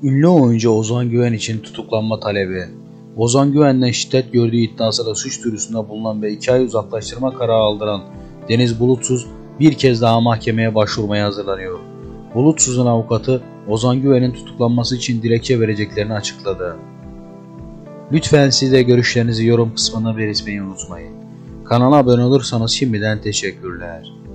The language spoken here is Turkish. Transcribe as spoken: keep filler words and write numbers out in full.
Ünlü oyuncu Ozan Güven için tutuklanma talebi. Ozan Güven'den şiddet gördüğü iddiasıyla suç duyurusunda bulunan ve iki ay uzaklaştırma kararı aldıran Deniz Bulutsuz bir kez daha mahkemeye başvurmaya hazırlanıyor. Bulutsuz'un avukatı Ozan Güven'in tutuklanması için dilekçe vereceklerini açıkladı. Lütfen siz de görüşlerinizi yorum kısmına belirtmeyi unutmayın. Kanala abone olursanız şimdiden teşekkürler.